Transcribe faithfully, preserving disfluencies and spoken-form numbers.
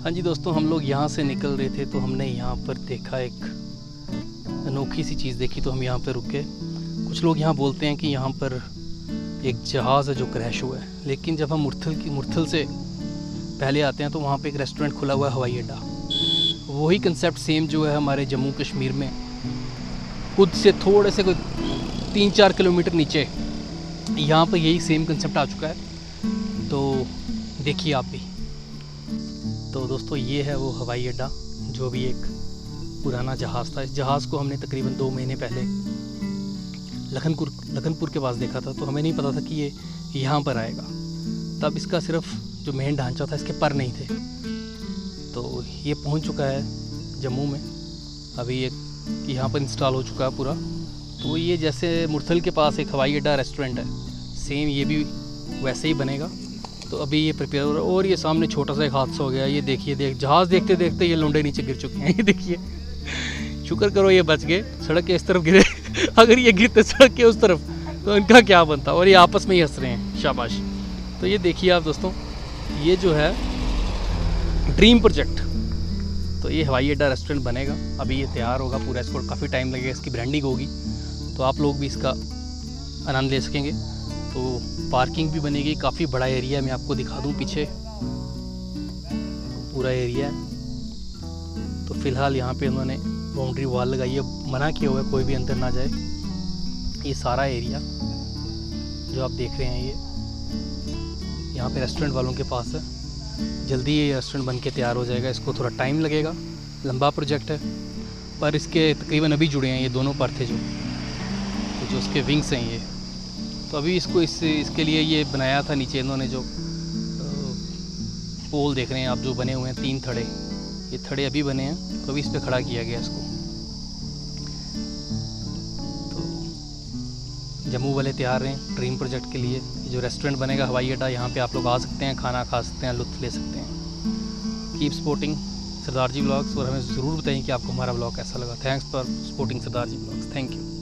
हाँ जी दोस्तों, हम लोग यहाँ से निकल रहे थे तो हमने यहाँ पर देखा एक अनोखी सी चीज़ देखी, तो हम यहाँ पर रुके। कुछ लोग यहाँ बोलते हैं कि यहाँ पर एक जहाज़ है जो क्रैश हुआ है, लेकिन जब हम मुरथल की मुरथल से पहले आते हैं तो वहाँ पे एक रेस्टोरेंट खुला हुआ है, हवाई अड्डा। वही कंसेप्ट सेम जो है हमारे जम्मू कश्मीर में, खुद से थोड़े से कोई तीन चार किलोमीटर नीचे यहाँ पर यही सेम कंसेप्ट आ चुका है। तो देखिए आप भी। तो दोस्तों ये है वो हवाई अड्डा जो भी एक पुराना जहाज़ था। इस जहाज़ को हमने तकरीबन दो महीने पहले लखनपुर लखनपुर के पास देखा था, तो हमें नहीं पता था कि ये यहाँ पर आएगा। तब इसका सिर्फ जो मेन ढांचा था, इसके पर नहीं थे। तो ये पहुँच चुका है जम्मू में, अभी एक यहाँ पर इंस्टॉल हो चुका है पूरा। तो ये जैसे मुरथल के पास एक हवाई अड्डा रेस्टोरेंट है, सेम ये भी वैसे ही बनेगा। तो अभी ये प्रिपेयर हो रहा है। और ये सामने छोटा सा एक हादसा हो गया, ये देखिए, देख जहाज़ देखते देखते ये लुंडे नीचे गिर चुके हैं। ये देखिए, शुक्र करो ये बच गए, सड़क के इस तरफ गिरे। अगर ये गिरते सड़क के उस तरफ तो इनका क्या बनता। और ये आपस में ही हंस रहे हैं, शाबाश। तो ये देखिए आप दोस्तों, ये जो है ड्रीम प्रोजेक्ट, तो ये हवाई अड्डा रेस्टोरेंट बनेगा। अभी ये तैयार होगा पूरा, इसको काफ़ी टाइम लगेगा, इसकी ब्रांडिंग होगी, तो आप लोग भी इसका आनंद ले सकेंगे। तो पार्किंग भी बनेगी, काफ़ी बड़ा एरिया है। मैं आपको दिखा दूं पीछे पूरा एरिया है। तो फ़िलहाल यहाँ पे उन्होंने बाउंड्री वॉल लगाई है, मना किया हुआ है कोई भी अंदर ना जाए। ये सारा एरिया जो आप देख रहे हैं, ये यहाँ पे रेस्टोरेंट वालों के पास है। जल्दी ये रेस्टोरेंट बन के तैयार हो जाएगा। इसको थोड़ा टाइम लगेगा, लंबा प्रोजेक्ट है, पर इसके तकरीबन अभी जुड़े हैं ये दोनों पर थे जो तो जो उसके विंग्स हैं ये। तो अभी इसको इस इसके लिए ये बनाया था नीचे इन्होंने, जो पोल देख रहे हैं आप जो बने हुए हैं, तीन थड़े, ये थड़े अभी बने हैं, तो अभी इस पर खड़ा किया गया इसको। तो जम्मू वाले तैयार हैं ड्रीम प्रोजेक्ट के लिए। जो रेस्टोरेंट बनेगा हवाई अड्डा, यहाँ पे आप लोग आ सकते हैं, खाना खा सकते हैं, लुत्फ़ ले सकते हैं। Keep supporting Sardar ji vlogs, और हमें ज़रूर बताएं कि आपको हमारा व्लॉग कैसा लगा। Thanks for supporting Sardar ji vlogs. Thank you.